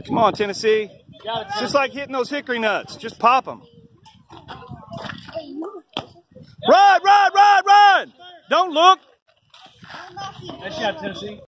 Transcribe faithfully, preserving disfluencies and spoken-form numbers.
Come on, Tennessee. It's just like hitting those hickory nuts. Just pop them. Run, run, run, run! Don't look. Nice shot, Tennessee.